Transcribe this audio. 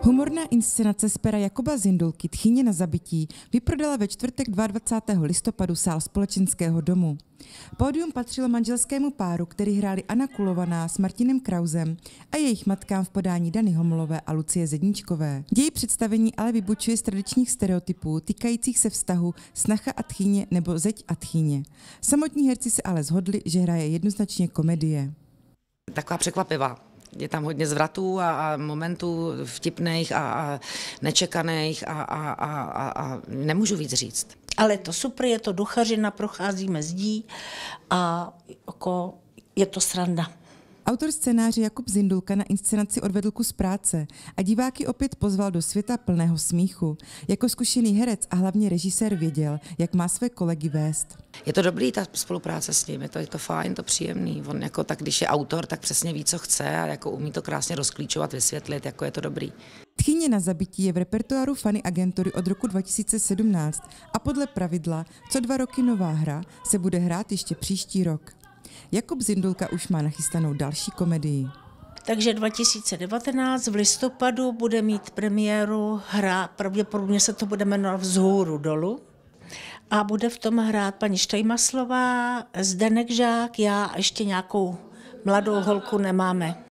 Humorná inscenace z pera Jakuba Zindulky Tchýně na zabití vyprodala ve čtvrtek 22. listopadu sál Společenského domu. Pódium patřilo manželskému páru, který hráli Anna Kulovaná s Martinem Krausem a jejich matkám v podání Dany Homolové a Lucie Zedníčkové. Děj představení ale vybočuje z tradičních stereotypů týkajících se vztahu snacha a tchýně nebo zeď a tchýně. Samotní herci se ale shodli, že hraje jednoznačně komedie. Taková překvapivá. Je tam hodně zvratů a momentů vtipných a nečekaných a nemůžu víc říct. Ale je to super, je to duchařina, procházíme zdí a jako je to sranda. Autor scénáře Jakub Zindulka na inscenaci odvedl kus práce a diváky opět pozval do světa plného smíchu. Jako zkušený herec a hlavně režisér věděl, jak má své kolegy vést. Je to dobrý, ta spolupráce s ním, je to fajn, to příjemný. On jako tak, když je autor, tak přesně ví, co chce a jako umí to krásně rozklíčovat, vysvětlit, jako je to dobrý. Tchýně na zabití je v repertoáru Funny agentury od roku 2017 a podle pravidla co 2 roky nová hra se bude hrát ještě příští rok. Jakub Zindulka už má nachystanou další komedii. Takže 2019 v listopadu bude mít premiéru hra, pravděpodobně se to bude jmenovat Vzhůru dolů. A bude v tom hrát paní Štajmaslová, Zdeněk Žák, já a ještě nějakou mladou holku nemáme.